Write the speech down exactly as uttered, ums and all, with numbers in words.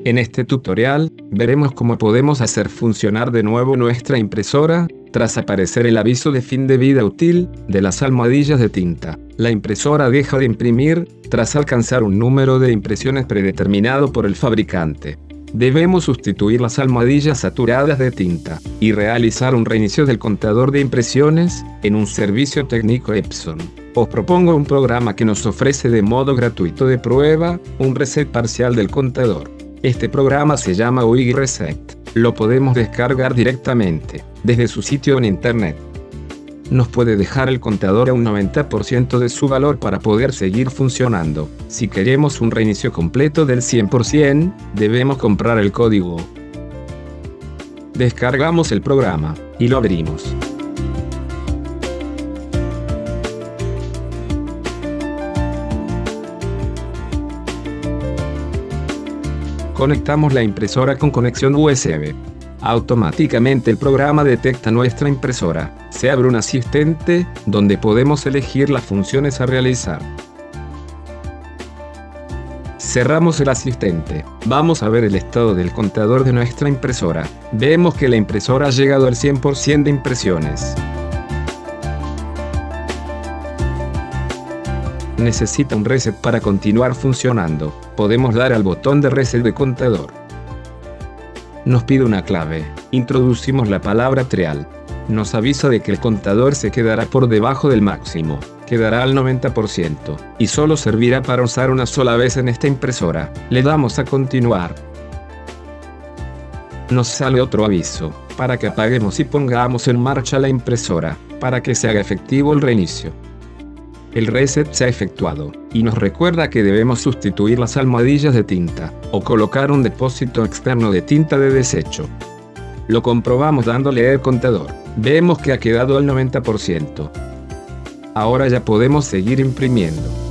En este tutorial, veremos cómo podemos hacer funcionar de nuevo nuestra impresora, tras aparecer el aviso de fin de vida útil, de las almohadillas de tinta. La impresora deja de imprimir, tras alcanzar un número de impresiones predeterminado por el fabricante. Debemos sustituir las almohadillas saturadas de tinta, y realizar un reinicio del contador de impresiones, en un servicio técnico Epson. Os propongo un programa que nos ofrece de modo gratuito de prueba, un reset parcial del contador. Este programa se llama U I G Reset. Lo podemos descargar directamente, desde su sitio en internet. Nos puede dejar el contador a un noventa por ciento de su valor para poder seguir funcionando. Si queremos un reinicio completo del cien por ciento, debemos comprar el código. Descargamos el programa, y lo abrimos. Conectamos la impresora con conexión U S B. Automáticamente el programa detecta nuestra impresora. Se abre un asistente, donde podemos elegir las funciones a realizar. Cerramos el asistente. Vamos a ver el estado del contador de nuestra impresora. Vemos que la impresora ha llegado al cien por ciento de impresiones. Necesita un reset para continuar funcionando. Podemos dar al botón de reset de contador. Nos pide una clave. Introducimos la palabra trial. Nos avisa de que el contador se quedará por debajo del máximo. Quedará al noventa por ciento. Y solo servirá para usar una sola vez en esta impresora. Le damos a continuar. Nos sale otro aviso, para que apaguemos y pongamos en marcha la impresora, para que se haga efectivo el reinicio. El reset se ha efectuado, y nos recuerda que debemos sustituir las almohadillas de tinta, o colocar un depósito externo de tinta de desecho. Lo comprobamos dándole al contador. Vemos que ha quedado al noventa por ciento. Ahora ya podemos seguir imprimiendo.